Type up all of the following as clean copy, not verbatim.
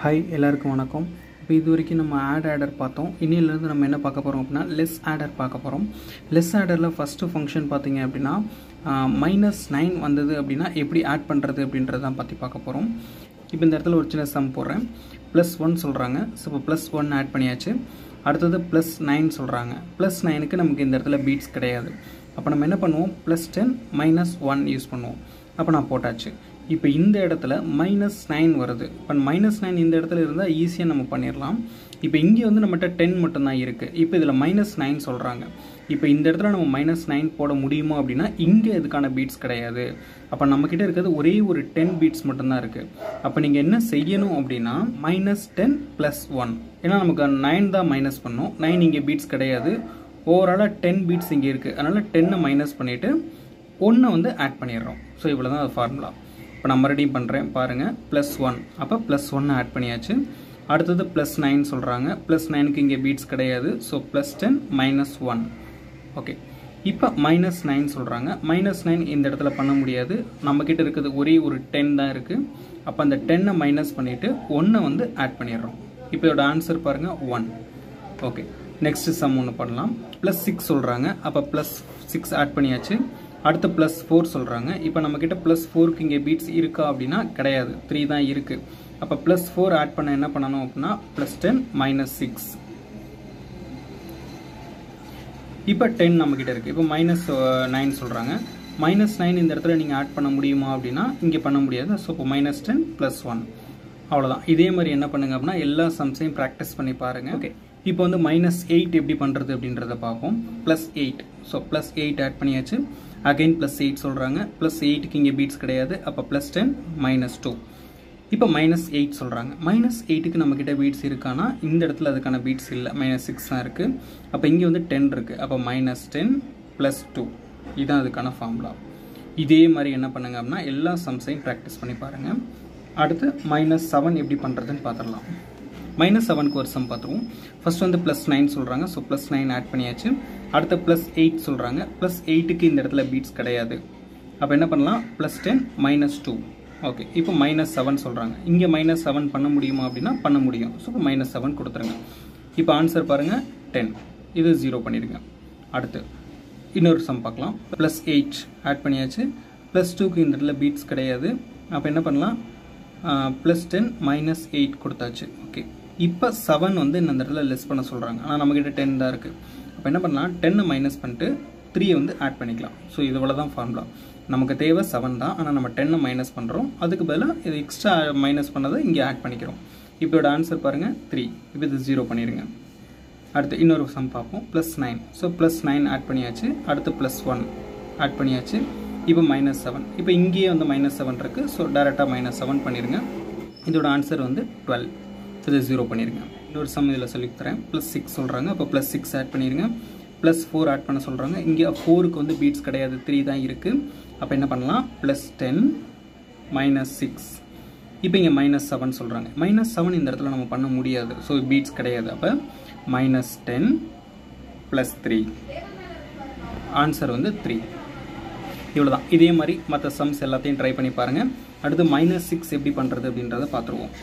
Hi எல்லாருக்கும் வணக்கம். இப்போ இது வரைக்கும் நம்ம ஆடர் பார்த்தோம். இன்னிலேருந்து நம்ம என்ன பார்க்க போகிறோம் அப்படின்னா லெஸ் ஆடர் பார்க்க போகிறோம். லெஸ் ஆடரில் ஃபஸ்ட்டு ஃபங்க்ஷன் பார்த்தீங்க அப்படின்னா -9 வந்தது அப்படின்னா எப்படி ஆட் பண்ணுறது அப்படின்றதான் பற்றி பார்க்க போகிறோம். இப்போ இந்த இடத்துல ஒரு சின்ன சம் போடுறேன். +1 சொல்கிறாங்க. ஸோ இப்போ +1 ஆட் பண்ணியாச்சு. அடுத்தது +9 சொல்கிறாங்க. +9க்கு நமக்கு இந்த இடத்துல பீட்ஸ் கிடையாது. அப்போ நம்ம என்ன பண்ணுவோம், +10 -1 யூஸ் பண்ணுவோம். அப்போ நான் போட்டாச்சு. இப்போ இந்த இடத்துல -9 வருது. இப்போ -9 இந்த இடத்துல இருந்தால் ஈஸியாக நம்ம பண்ணிடலாம். இப்போ இங்கே வந்து நம்மகிட்ட 10 மட்டும்தான் இருக்குது. இப்போ இதில் -9 சொல்கிறாங்க. இப்போ இந்த இடத்துல நம்ம -9 போட முடியுமா அப்படின்னா இங்கே இதுக்கான பீட்ஸ் கிடையாது. அப்போ நம்மக்கிட்ட இருக்கிறது ஒரே ஒரு 10 பீட்ஸ் மட்டும்தான் இருக்குது. அப்போ நீங்கள் என்ன செய்யணும் அப்படின்னா -10 +1, ஏன்னா நமக்கு 9 தான் மைனஸ் பண்ணோம். 9 இங்கே பீட்ஸ் கிடையாது. ஓவராலாக 10 பீட்ஸ் இங்கே இருக்குது. அதனால் 10 மைனஸ் பண்ணிவிட்டு 1 வந்து ஆட் பண்ணிடுறோம். ஸோ இவ்வளோ தான் அது ஃபார்முலா. இப்போ நான் மறுபடியும் பண்ணுறேன் பாருங்கள். +1 அப்போ +1 ஆட் பண்ணியாச்சு. அடுத்தது +9 சொல்கிறாங்க. +9க்கு இங்கே பீட்ஸ் கிடையாது. ஸோ +10 -1. ஓகே, இப்போ -9 சொல்கிறாங்க. -9 இந்த இடத்துல பண்ண முடியாது. நம்மக்கிட்ட இருக்கிறது ஒரே ஒரு 10 தான் இருக்குது. அப்போ அந்த 10 மைனஸ் பண்ணிவிட்டு 1 வந்து ஆட் பண்ணிடுறோம். இப்போ இதோட ஆன்சர் பாருங்கள் 1. ஓகே, நெக்ஸ்ட் சம் ஒன்று பண்ணலாம். +6 சொல்கிறாங்க. அப்போ +6 ஆட் பண்ணியாச்சு. அடுத்து +4 சொல்கிறாங்க. இப்போ நம்மக்கிட்ட +4க்கு இங்கே பீட்ஸ் இருக்கா அப்படின்னா கிடையாது. 3 தான் இருக்குது. அப்போ +4 ஆட் பண்ண என்ன பண்ணணும் அப்படின்னா +10 -6. இப்போ 10 நம்மக்கிட்ட இருக்குது. இப்போ -9 சொல்கிறாங்க. -9 இந்த இடத்துல நீங்கள் ஆட் பண்ண முடியுமா அப்படின்னா இங்கே பண்ண முடியாது. ஸோ இப்போ -10 +1 அவ்வளோதான். இதே மாதிரி என்ன பண்ணுங்க அப்படின்னா எல்லா சம்ஸையும் ப்ராக்டிஸ் பண்ணி பாருங்கள். ஓகே, இப்போ வந்து -8 எப்படி பண்ணுறது அப்படின்றத பார்ப்போம். +8. ஸோ +8 ஆட் பண்ணியாச்சு. அகைன் +8 சொல்கிறாங்க. +8க்கு இங்கே பீட்ஸ் கிடையாது. அப்போ +10 -2. இப்போ -8 சொல்கிறாங்க. -8க்கு நம்மக்கிட்ட பீட்ஸ் இருக்கானா இந்த இடத்துல அதுக்கான பீட்ஸ் இல்லை. -6 தான் இருக்குது. அப்போ இங்கே வந்து 10 இருக்குது. அப்போ -10 +2 இதுதான் அதுக்கான ஃபார்முலா. இதே மாதிரி என்ன பண்ணுங்க அப்படின்னா எல்லா சம்ஸையும் ப்ராக்டிஸ் பண்ணி பாருங்கள். அடுத்து -7 எப்படி பண்ணுறதுன்னு பார்த்துடலாம். -7க்கு ஒரு சம் பார்த்துருவோம். ஃபர்ஸ்ட் வந்து +9 சொல்கிறாங்க. ஸோ +9 ஆட் பண்ணியாச்சு. அடுத்து +8 சொல்கிறாங்க. +8க்கு இந்த இடத்துல பீட்ஸ் கிடையாது. அப்போ என்ன பண்ணலாம், +10 -2. ஓகே, இப்போ -7 சொல்கிறாங்க. இங்கே -7 பண்ண முடியுமா அப்படின்னா பண்ண முடியும். ஸோ இப்போ -7 கொடுத்துருங்க. இப்போ ஆன்சர் பாருங்கள் 10. இது 0 பண்ணிடுங்க. அடுத்து இன்னொரு சம் பார்க்கலாம். +8 ஆட் பண்ணியாச்சு. +2க்கு இந்த இடத்துல பீட்ஸ் கிடையாது. அப்போ என்ன பண்ணலாம், +10 -8 கொடுத்தாச்சு. ஓகே, இப்போ 7 வந்து இந்த இடத்துல லெஸ் பண்ண சொல்கிறாங்க. ஆனால் நம்மக்கிட்ட 10 தான் இருக்குது. அப்போ என்ன பண்ணலாம், 10 மைனஸ் பண்ணிட்டு 3 வந்து ஆட் பண்ணிக்கலாம். ஸோ இது இவ்வளோ தான் ஃபார்முலா. நமக்கு தேவை 7 தான். ஆனால் நம்ம 10 மைனஸ் பண்ணுறோம். அதுக்கு பதிலாக இது எக்ஸ்ட்ரா மைனஸ் பண்ணதை இங்கே ஆட் பண்ணிக்கிறோம். இப்போ இதோட ஆன்சர் பாருங்கள் 3. இப்போ இது 0 பண்ணிடுங்க. அடுத்து இன்னொரு சம் பார்ப்போம். +9. ஸோ +9 ஆட் பண்ணியாச்சு. அடுத்து +1 ஆட் பண்ணியாச்சு. இப்போ -7. இப்போ இங்கேயே வந்து -7 இருக்குது. ஸோ டேரெக்டாக -7 பண்ணிடுங்க. இதோட ஆன்சர் வந்து 12. இது 0 பண்ணிடுங்க. இன்னொரு சம் இதில் சொல்லித்தரேன். +6 சொல்கிறாங்க. அப்போ +6 ஆட் பண்ணிடுங்க. +4 ஆட் பண்ண சொல்கிறாங்க. இங்கே 4க்கு வந்து பீட்ஸ் கிடையாது. 3 தான் இருக்குது. அப்போ என்ன பண்ணலாம், +10 -6. இப்போ இங்கே -7 சொல்கிறாங்க. -7 இந்த இடத்துல நம்ம பண்ண முடியாது. ஸோ பீட்ஸ் கிடையாது. அப்போ -10 +3 ஆன்சர் வந்து 3. இவ்வளோ தான். இதே மாதிரி மற்ற சம்ஸ் எல்லாத்தையும் ட்ரை பண்ணி பாருங்கள். அடுத்து -6 எப்படி பண்ணுறது அப்படின்றத பார்த்துருவோம்.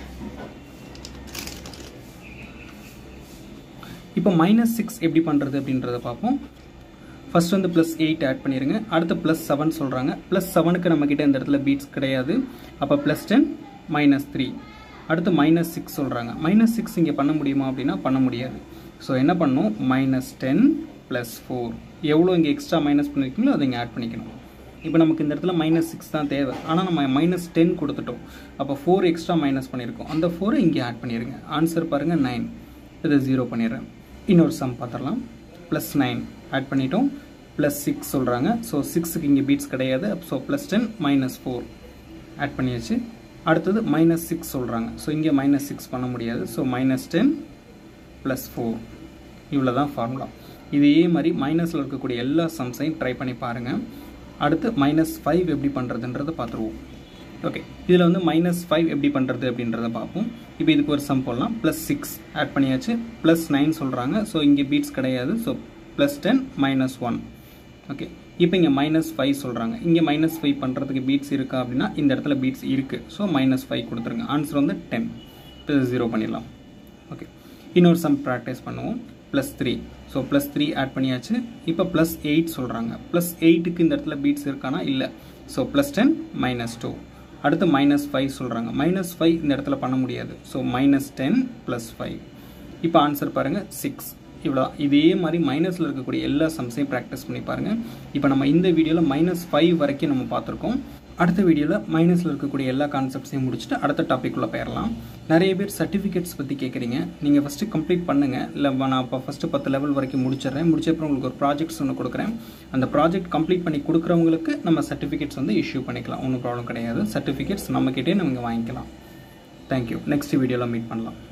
இப்போ -6 எப்படி பண்ணுறது அப்படின்றத பார்ப்போம். ஃபர்ஸ்ட் வந்து +8 ஆட் பண்ணிடுங்க. அடுத்து +7 சொல்கிறாங்க. +7க்கு நம்மக்கிட்ட இந்த இடத்துல பீட்ஸ் கிடையாது. அப்போ +10 -3. அடுத்து -6 சொல்கிறாங்க. -6 இங்கே பண்ண முடியுமா அப்படின்னா பண்ண முடியாது. ஸோ என்ன பண்ணணும், -10 +4 எவ்வளோ இங்கே எக்ஸ்ட்ரா மைனஸ் பண்ணியிருக்கீங்களோ அதை இங்கே ஆட் பண்ணிக்கணும். இப்போ நமக்கு இந்த இடத்துல -6 தான் தேவை. ஆனால் நம்ம -10 கொடுத்துட்டோம். அப்போ 4 எக்ஸ்ட்ரா மைனஸ் பண்ணியிருக்கோம். அந்த 4 இங்கே ஆட் பண்ணிடுங்க. ஆன்சர் பாருங்கள் 9. இதை 0 பண்ணிடுறேன். இன்னொரு சம் பார்த்துடலாம். +9 ஆட் பண்ணிட்டோம். +6 சொல்கிறாங்க. ஸோ 6க்கு இங்கே பீட்ஸ் கிடையாது. ஸோ +10 -4 ஆட் பண்ணியாச்சு. அடுத்தது -6 சொல்கிறாங்க. ஸோ இங்கே -6 பண்ண முடியாது. ஸோ -10 +4 இவ்வளோ தான் ஃபார்முலா. இதே மாதிரி மைனஸில் இருக்கக்கூடிய எல்லா சம்ஸையும் ட்ரை பண்ணி பாருங்கள். அடுத்து -5 எப்படி பண்ணுறதுன்றதை பார்த்துருவோம். ஓகே, இதில் வந்து -5 எப்படி பண்ணுறது அப்படின்றத பார்ப்போம். இப்போ இதுக்கு ஒரு சம் போடலாம். +6 ஆட் பண்ணியாச்சு. +9 சொல்கிறாங்க. ஸோ இங்கே பீட்ஸ் கிடையாது. ஸோ +10 -1. ஓகே, இப்போ இங்கே -5 சொல்கிறாங்க. இங்கே -5 பண்ணுறதுக்கு பீட்ஸ் இருக்கா அப்படின்னா இந்த இடத்துல பீட்ஸ் இருக்குது. ஸோ -5 கொடுத்துருங்க. ஆன்சர் வந்து 10. 0 பண்ணிடலாம். ஓகே, இன்னொரு சம் ப்ராக்டிஸ் பண்ணுவோம். +3. ஸோ +3 ஆட் பண்ணியாச்சு. இப்போ +8 சொல்கிறாங்க. +8க்கு இந்த இடத்துல பீட்ஸ் இருக்கானா? இல்லை. ஸோ +10 -2. அடுத்து -5 சொல்கிறாங்க. -5 இந்த இடத்துல பண்ண முடியாது. ஸோ -10 +5. இப்போ ஆன்சர் பாருங்கள் 6. இவ்வளோ. இதே மாதிரி மைனஸில் இருக்கக்கூடிய எல்லா சம்ஸையும் ப்ராக்டிஸ் பண்ணி பாருங்கள். இப்போ நம்ம இந்த வீடியோவில் -5 வரைக்கும் நம்ம பார்த்துருக்கோம். அடுத்த வீடியோவில் மைனஸில் இருக்கக்கூடிய எல்லா கான்செப்ட்ஸையும் முடிச்சுட்டு அடுத்த டாபிக் உள்ள போயிடலாம். நிறைய பேர் சர்டிஃபிகேட்ஸ் பற்றி கேட்குறீங்க. நீங்கள் ஃபஸ்ட்டு கம்ப்ளீட் பண்ணுங்கள். இல்லை நான் இப்போ ஃபஸ்ட்டு 10 லெவல் வரைக்கும் முடிச்சிடுறேன். முடிச்சப்பறம் உங்களுக்கு ஒரு ப்ராஜெக்ட்ஸ் ஒன்று கொடுக்குறேன். அந்த ப்ராஜெக்ட் கம்ப்ளீட் பண்ணி கொடுக்குறவங்களுக்கு நம்ம சர்டிஃபிகேட்ஸ் வந்து இஷ்யூ பண்ணிக்கலாம். ஒன்றும் ப்ராப்ளம் கிடையாது. சர்டிஃபிகேட்ஸ் நம்மக்கிட்டே நம்ம வாங்கிக்கலாம். தேங்க்யூ. நெக்ஸ்ட் வீடியோவில் மீட் பண்ணலாம்.